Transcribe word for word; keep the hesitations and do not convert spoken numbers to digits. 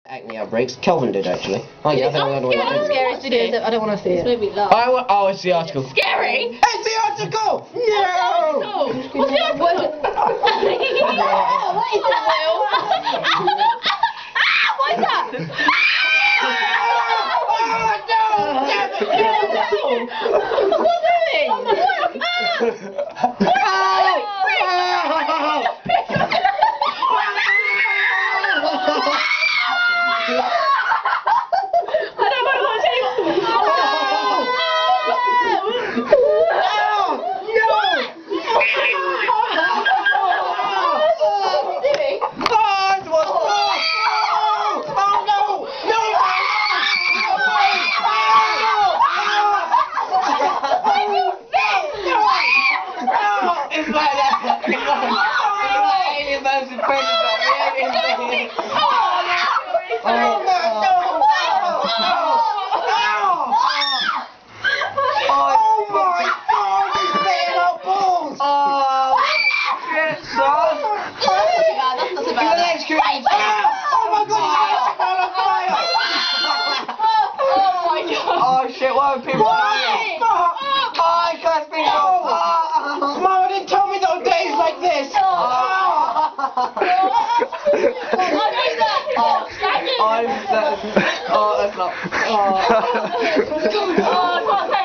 Acne outbreaks. Kelvin did actually. Oh yeah, I think I don't want to. Scary to do. I don't want to see it. Maybe laugh. I wa oh, it's the article. Scary. It's the article. No. What's the article? What is that? What is that? Oh shit, what are people doing? Oh, I can't speak. Oh, Mama didn't tell me those days like this. Oh, I'm sad. Oh, that's not. Oh.